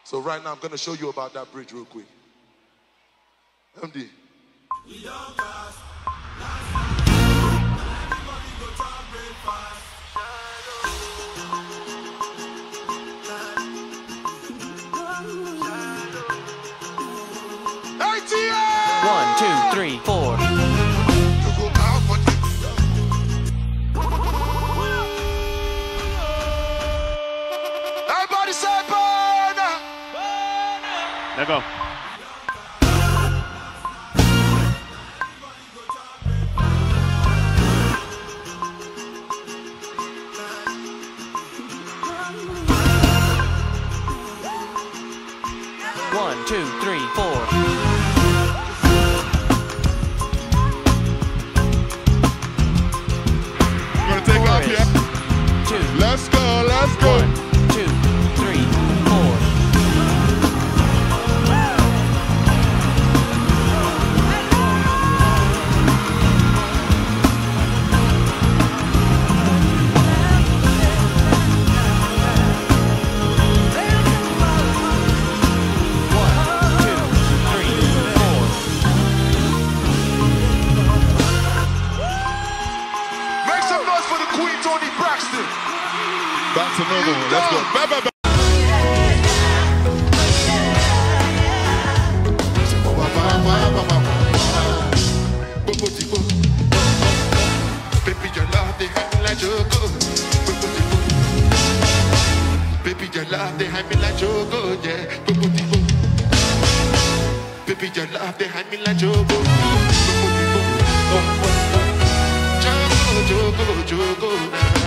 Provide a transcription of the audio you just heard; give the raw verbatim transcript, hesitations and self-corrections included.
So right now I'm gonna show you about that bridge real quick. M D. One, two, three, four. Everybody say Burna! Let go. One, two, three, four. Gonna take off here. Two. Let's go, let's go. One, two, three, four. That's another one. Let's go. Bye, bye, bye. Baby, your love, they have me like Jogo. Baby, your love, they have me like Jogo, yeah. Baby, your love, they have me like Jogo. Jogo, Jogo, Jogo,